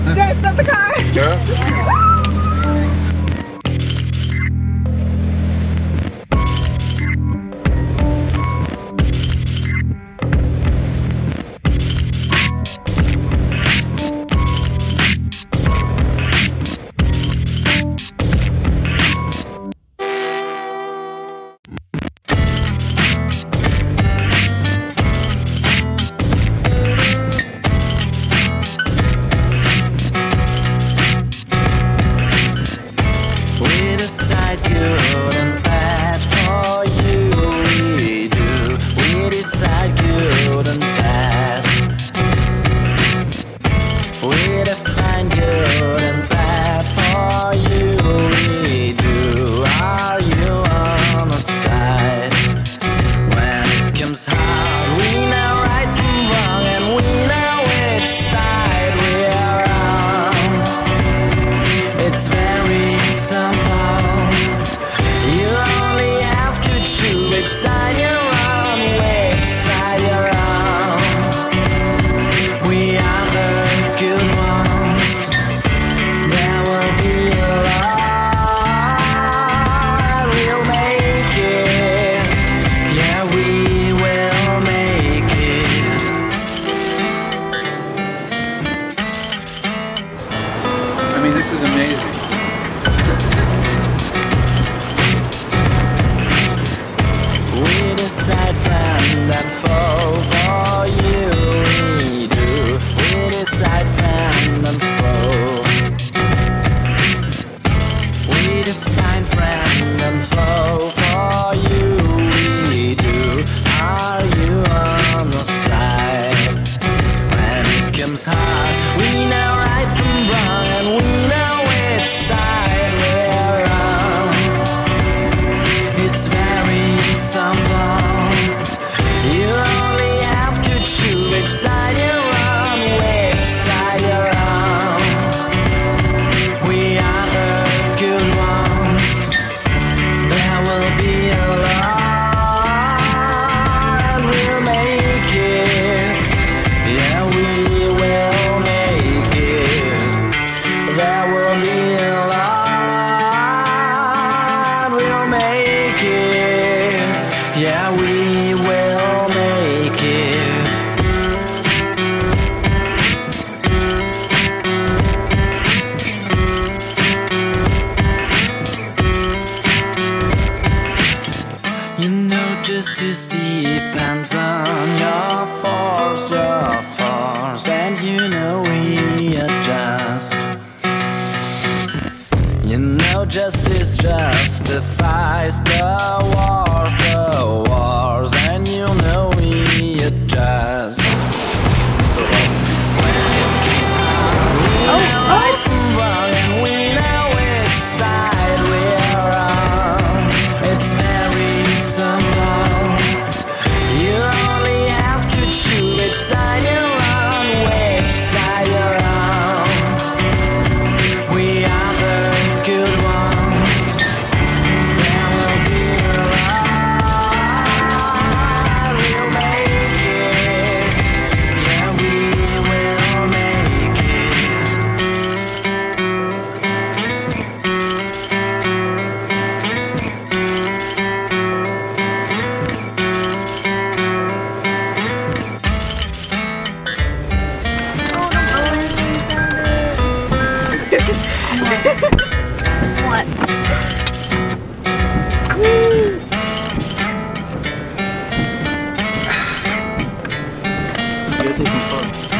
Dad, stop the car! Yeah. Decide good and bad for you, we do. We decide good and bad. We define good and bad for you, we do. Are you on the side? When it comes hard, we know right from wrong, and we know which side we are on. It's very simple. You only have to choose which side you're on, which side you're on. We are the good ones. There will be a lot. We'll make it. Yeah, we will make it. I mean, this is amazing. We decide friend and foe for you, we do. We decide friend and foe. We define friend and foe for you, we do. Are you on the side? When it comes hard, we know right from wrong, and we know which side we're on. It's very simple. You only have to choose which side you're on, which side you're on. We are the good ones. There will be a lot, and we'll make it. Yeah, we will make it. There will be a lot, we'll make it. Yeah, we will make it. You know justice depends on your force, and you know we adjust. You know justice justifies the wars, and you know we adjust. When it gets hard, we know right from wrong, and we know which side we're on. It's very simple. You only have to choose which side you're on, which side you're on. We are the good ones. There will be a lot. We'll make it. Yeah, we will make What? You gotta take some photos.